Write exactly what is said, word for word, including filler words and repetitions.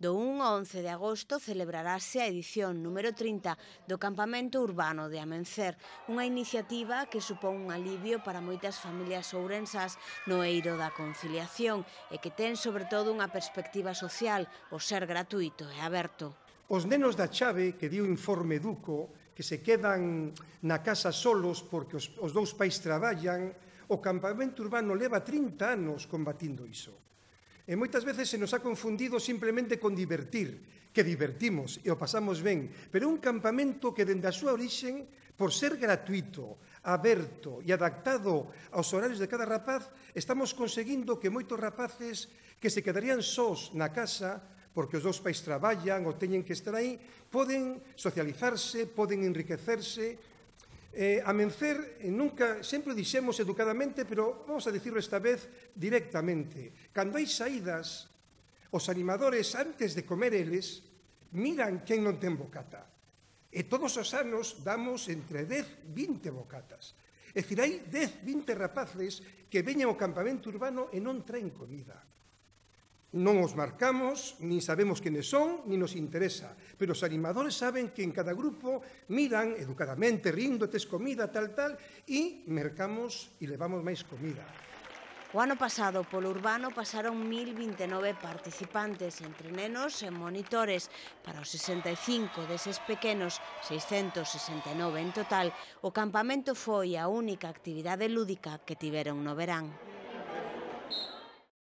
Do un ao once de agosto celebrarase a edición número trinta do Campamento Urbano de Amencer, unha iniciativa que supón un alivio para moitas familias ourensás no eiro da conciliación e que ten sobre todo unha perspectiva social, o ser gratuito e aberto. Os nenos da chave que di o informe Duco, que se quedan na casa solos porque os, os dous pais traballan, o campamento urbano leva trinta anos combatindo iso. E moitas veces se nos ha confundido simplemente con divertir, que divertimos e o pasamos ben, pero un campamento que dende a súa orixen, por ser gratuito, aberto e adaptado aos horarios de cada rapaz, estamos conseguindo que moitos rapaces que se quedarían sós na casa, porque os dous pais traballan ou teñen que estar aí, poden socializarse, poden enriquecerse. Eh, Amencer, nunca, sempre dixemos educadamente, pero vamos a dicirlo esta vez directamente. Cando hai saídas, os animadores, antes de comer eles, miran quen non ten bocata. E todos os anos damos entre dez e vinte bocatas. É dicir, hai dez, vinte rapaces que veñen ao campamento urbano e non traen comida. Non os marcamos, nin sabemos quenes son, nin nos interesa. Pero os animadores saben que en cada grupo miran educadamente, rindo, tes comida, tal, tal, e mercamos e levamos máis comida. O ano pasado, polo urbano, pasaron mil vinte e nove participantes, entre nenos e monitores. Para os sesenta e cinco deses pequenos, seiscentos sesenta e nove en total, o campamento foi a única actividade lúdica que tiveron no verán.